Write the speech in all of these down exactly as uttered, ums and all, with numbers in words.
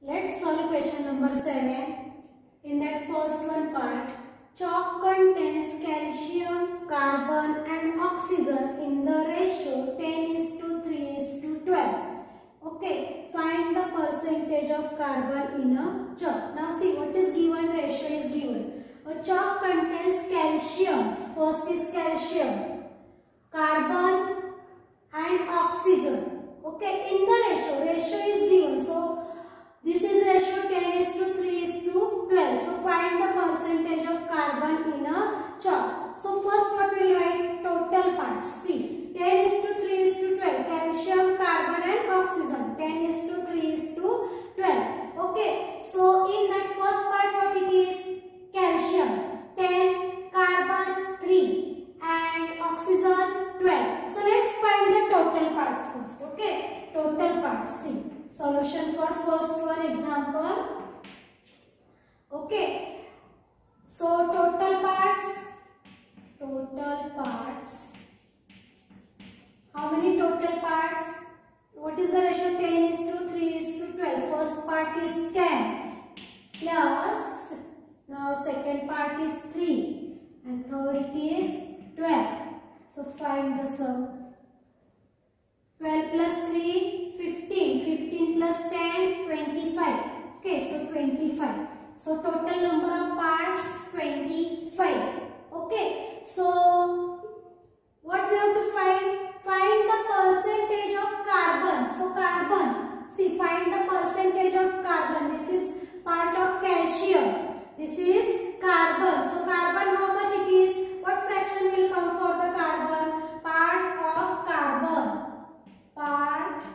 Let's solve question number seven. In that first one part, chalk contains calcium, carbon and oxygen in the ratio ten is to three is to twelve. Okay, find the percentage of carbon in a chalk. Now see what is given, ratio is given. A chalk contains calcium, first is calcium, carbon and oxygen. Okay, in the ratio, ratio is given. So this is ratio ten is to three is to twelve. So find the percentage of carbon in a chalk. So first what we will write, total parts. See, ten is to three is to twelve. Calcium, carbon and oxygen. ten is to three is to twelve. Okay. So in that first part what it is? Calcium ten, carbon three and oxygen twelve. So let's find the total parts first. Okay. Total parts. See. Solution for first one example. Okay. So total parts. Total parts. How many total parts? What is the ratio? ten is to three is to twelve. First part is ten. Plus. Now second part is three. And third it is twelve. So find the sum. twelve plus three, fifteen. fifteen plus ten, twenty-five. Okay, so twenty-five. So total number of parts, twenty-five. Okay, so what we have to find? Find the percentage of carbon. So carbon, see, find the percentage of carbon. This is part of calcium. This is carbon. So carbon, how much it is? What fraction will come for the carbon? Part of carbon. Part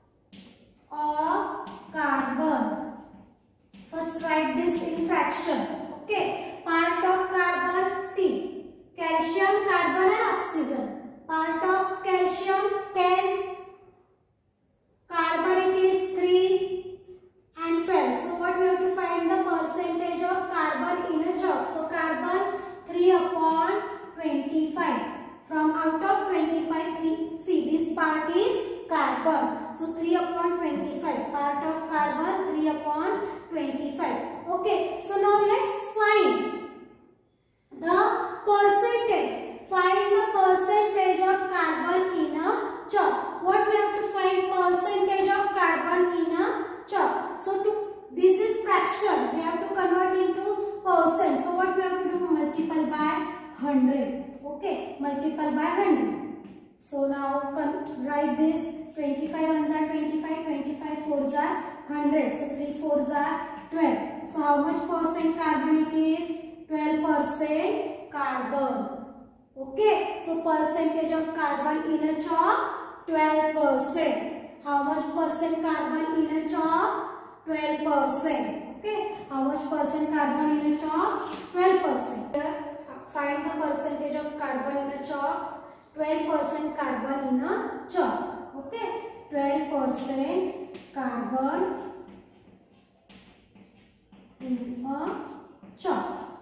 of carbon. First write this in fraction. Okay. Part of carbon, see, calcium, carbon and oxygen. Part of calcium ten, carbon it is three and twelve. So what we have to find the percentage of carbon in a chalk. So carbon three upon twenty-five. From out of twenty-five, three, see this part is carbon. So three upon twenty-five. Part of carbon three upon twenty-five. Okay. So now let's find the percentage. Find the percentage of carbon in a chalk. What we have to find? Percentage of carbon in a chalk. So to this is fraction. We have to convert into percent. So what we have to do? Multiply by one hundred. Okay, multiply by one hundred. So now write this. twenty-five ones are twenty-five, twenty-five fours are one hundred. So three fours are twelve. So how much percent carbon it is? twelve percent carbon. Okay, so percentage of carbon in a chalk, twelve percent. How much percent carbon in a chalk? twelve percent. Okay, how much percent carbon in a chalk? twelve percent. Find the percentage of carbon in a chalk. twelve percent carbon in a chalk. Okay, twelve percent carbon in a chalk.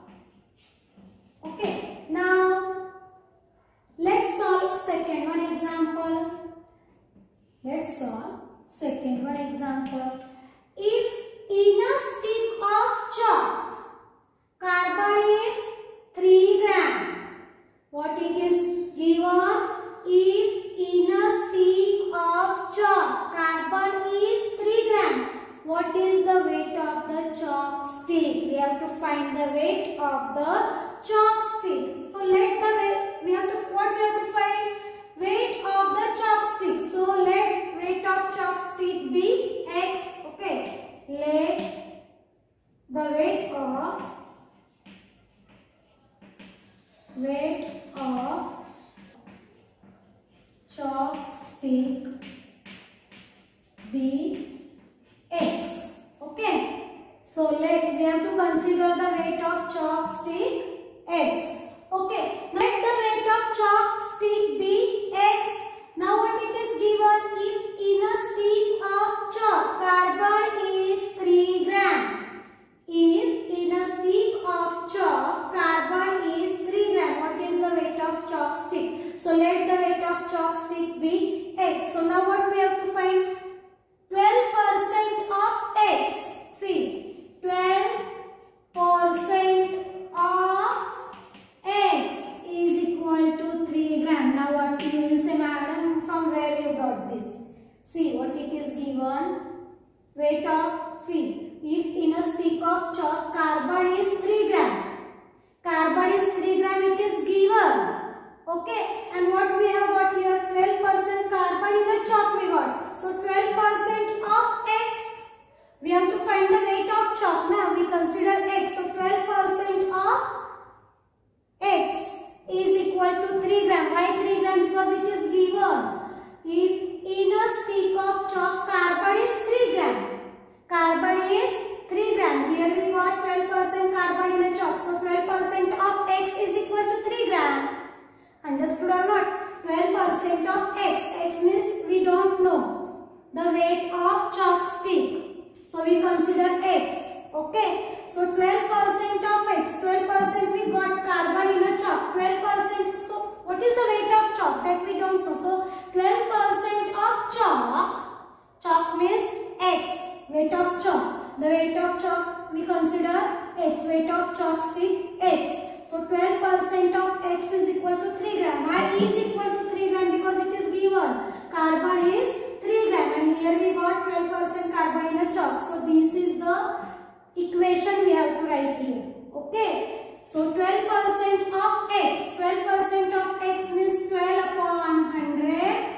Okay, now let's solve second one example. Let's solve second one example. If in a stick of chalk, carbon is three grams. What it is given? If in a stick of chalk, carbon is three grams. What is the weight of the chalk stick? We have to find the weight of the chalk stick. So let the weight, we have to, what we have to find? Weight of the chalk stick. So let weight of chalk stick be X. Okay. Let the weight of weight of chalk stick be X. Okay. So let we have to consider the weight of chalk stick X. Okay. Let the weight of chalk stick be X. Now what it is given? If in a stick of chalk, carbon is three grams. If in a stick of chalk, carbon is three grams. What is the weight of chalk stick? So let the weight of chalk stick be X. So now what we have to find? twelve percent of X. See what it is given. Weight of, see, if in a stick of chalk carbon is three gram. Carbon is three gram, it is given. Okay, and what we have got here? twelve percent carbon in a chalk we got. So twelve percent of X. We have to find the weight of chalk. Now we consider X. So twelve percent of X is equal to three gram. Why three gram? Because it is given. If in a stick of chalk carbon is three gram. Carbon is three gram. Here we got twelve percent carbon in a chalk. So twelve percent of X is equal to three gram. Understood or not? twelve percent of X. X means we don't know the weight of chalk stick. So we consider X. Okay. So twelve percent of X. twelve percent we got carbon in a chalk. twelve percent. So what is the weight of chalk? That we don't know. So twelve percent of chalk. Chalk means X. Weight of chalk. The weight of chalk we consider X. Weight of chalk stick X. So twelve percent of X is equal to three gram. Why is equal to three gram? Because it is given. Carbon is three gram and here we got twelve percent carbon in a chalk. So this is the equation we have to write here. Okay. So twelve percent of X. twelve percent of X means twelve upon one hundred.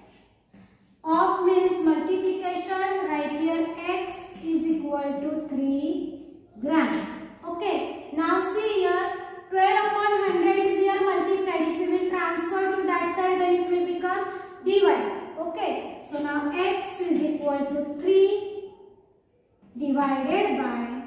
Of means multiplication. Right here X is equal to three gram. Okay. Now see here. twelve upon one hundred is here multiplied. If you will transfer to that side, then it will become divide. Okay. So now X is equal to three divided by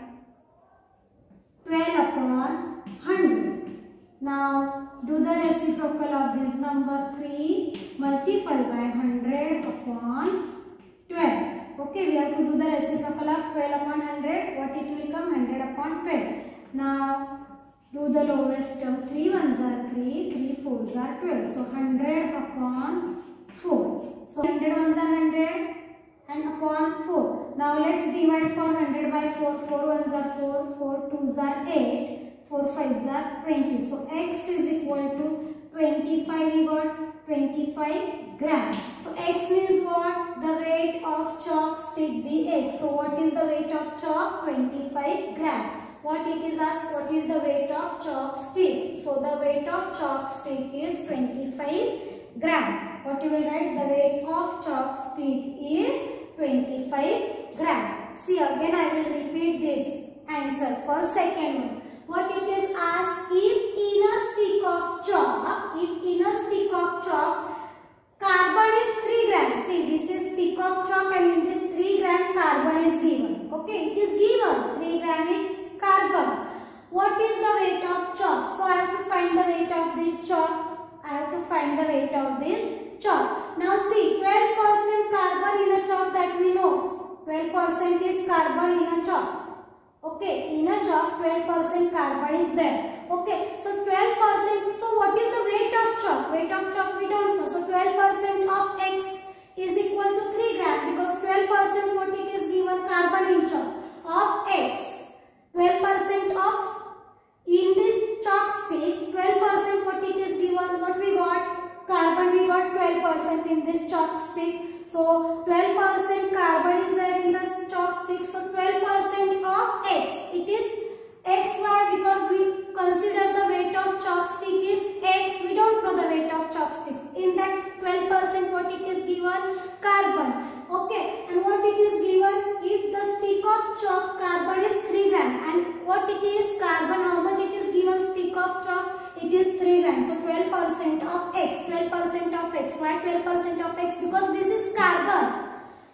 twelve upon one hundred. Now do the reciprocal of this number. Three multiplied by one hundred upon twelve. Okay. We have to do the reciprocal of twelve upon one hundred. What it will come? one hundred upon twelve. Now do the lowest term. three ones are three, three fours are twelve. So one hundred upon four. So one hundred ones are one hundred and upon four. Now let's divide four hundred by four. four ones are four, four twos are eight, four fives are twenty. So X is equal to twenty-five. We got twenty-five gram. So X means what? The weight of chalk stick be X. So what is the weight of chalk? twenty-five gram. What it is asked, what is the weight of chalk stick? So the weight of chalk stick is twenty-five gram. What you will write? The weight of chalk stick is twenty-five gram. See again I will repeat this answer for second one. What it is asked, if in a stick of chalk, if in a stick of chalk carbon is three grams. See this is stick of chalk and in this three gram carbon is given. Okay, it is given. three gram is carbon. What is the weight of chalk? So I have to find the weight of this chalk. I have to find the weight of this chalk. Now see, twelve percent carbon in a chalk, that we know. twelve percent is carbon in a chalk. Okay, in a chalk twelve percent carbon is there. Okay, so twelve percent. So what is the weight of chalk? Weight of chalk we don't know. So twelve percent of X is equal to three gram because twelve percent what it is given carbon in chalk of X. twelve percent of in this chalk stick, twelve percent what it is given, what we got? Carbon we got twelve percent in this chalk stick. So twelve percent carbon is there in the chalk stick. So twelve percent of X. It is X. Why? Because we consider the weight of chalk stick is X. We don't know the weight of chalk sticks. In that twelve percent what it is given? Carbon. Okay, and what it is given? If the stick of chalk carbon is three gram and what it is carbon, how much it is given stick of chalk? It is three grams. So twelve percent of X, twelve percent of X. Why twelve percent of X? Because this is carbon.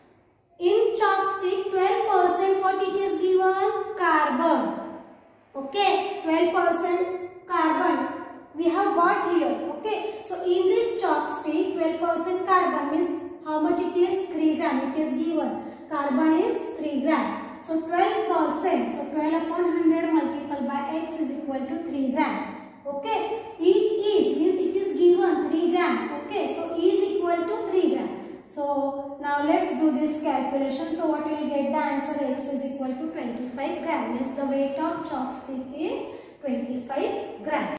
In chalk stick twelve percent what it is given? Carbon. Okay, twelve percent carbon we have got here. Okay, so in this chalk stick twelve percent carbon means how much it is? three gram. It is given. Carbon is three gram. So twelve percent. So twelve upon one hundred multiplied by X is equal to three gram. Okay. It is means it is given three gram. Okay. So E is equal to three gram. So now let's do this calculation. So what we will get? The answer X is equal to twenty-five gram. Means the weight of chalk stick is twenty-five gram.